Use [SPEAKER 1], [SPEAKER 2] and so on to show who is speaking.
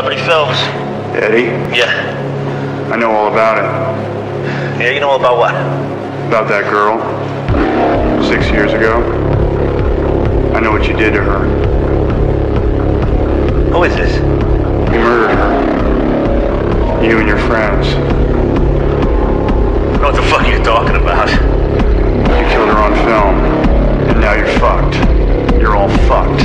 [SPEAKER 1] celebrity films.
[SPEAKER 2] Eddie?
[SPEAKER 1] Yeah.
[SPEAKER 2] I know all about it.
[SPEAKER 1] Yeah, you know all about what?
[SPEAKER 2] About that girl. 6 years ago. I know what you did to her.
[SPEAKER 1] Who is this?
[SPEAKER 2] You murdered her. You and your friends.
[SPEAKER 1] I don't know what the fuck you're talking about.
[SPEAKER 2] You killed her on film. And now you're fucked. You're all fucked.